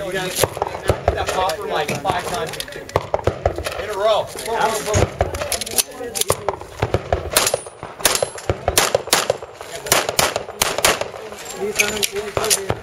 You guys hit that popper like 5 times in a row. Boom, boom, boom.